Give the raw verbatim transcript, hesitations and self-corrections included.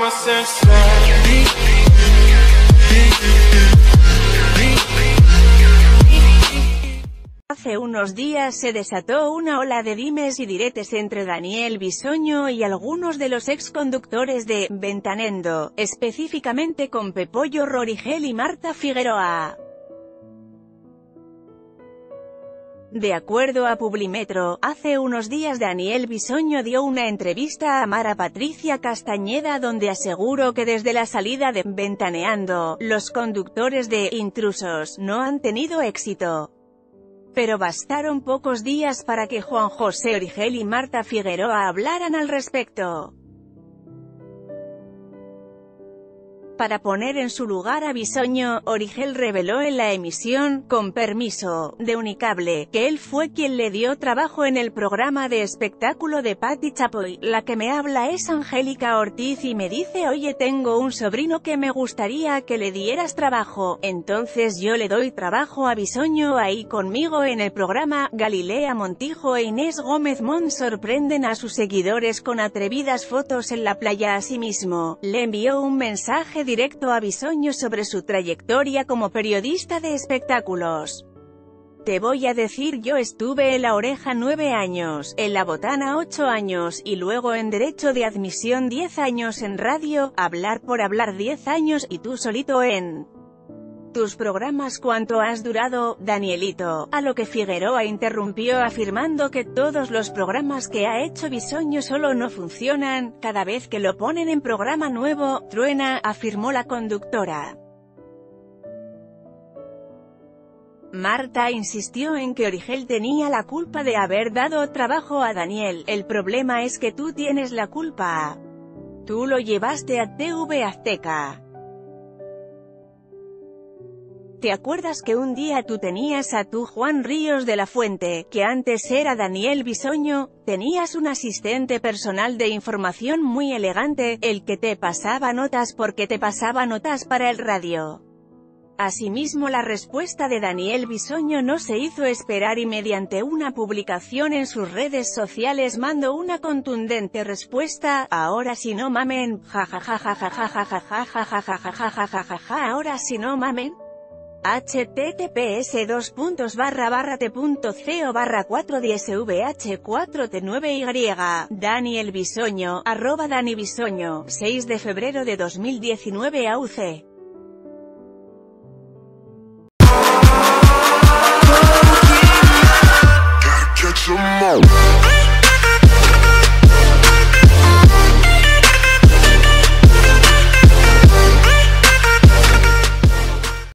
Hace unos días se desató una ola de dimes y diretes entre Daniel Bisoño y algunos de los exconductores de Ventanendo, específicamente con Pepollo Rorigel y Marta Figueroa. De acuerdo a Publimetro, hace unos días Daniel Bisoño dio una entrevista a Mara Patricia Castañeda donde aseguró que desde la salida de Ventaneando, los conductores de Intrusos no han tenido éxito. Pero bastaron pocos días para que Juan José Origel y Marta Figueroa hablaran al respecto. Para poner en su lugar a Bisoño, Origel reveló en la emisión, con permiso, de Unicable, que él fue quien le dio trabajo en el programa de espectáculo de Patti Chapoy. La que me habla es Angélica Ortiz y me dice: oye, tengo un sobrino que me gustaría que le dieras trabajo. Entonces yo le doy trabajo a Bisoño ahí conmigo en el programa. Galilea Montijo e Inés Gómez Mont sorprenden a sus seguidores con atrevidas fotos en la playa. Asimismo, le envió un mensaje directo a Bisoño sobre su trayectoria como periodista de espectáculos. Te voy a decir, yo estuve en La Oreja nueve años, en La Botana ocho años, y luego en Derecho de Admisión diez años, en radio, Hablar por Hablar diez años, y tú solito en tus programas. ¿Cuánto has durado, Danielito? A lo que Figueroa interrumpió afirmando que todos los programas que ha hecho Bisoño solo no funcionan, cada vez que lo ponen en programa nuevo, truena, afirmó la conductora. Marta insistió en que Origel tenía la culpa de haber dado trabajo a Daniel. El problema es que tú tienes la culpa. Tú lo llevaste a T V Azteca. ¿Te acuerdas que un día tú tenías a tu Juan Ríos de la Fuente, que antes era Daniel Bisoño? Tenías un asistente personal de información muy elegante, el que te pasaba notas porque te pasaba notas para el radio. Asimismo, la respuesta de Daniel Bisoño no se hizo esperar y mediante una publicación en sus redes sociales mandó una contundente respuesta: ahora si no mamen, jajajajajajajajajajajajajajajajaja, ahora si no mamen. https dos puntos barra barra t punto co barra cuatro diez vh cuatro t nueve y Daniel Bisoño, arroba Dani Bisoño, seis de febrero de dos mil diecinueve. A U C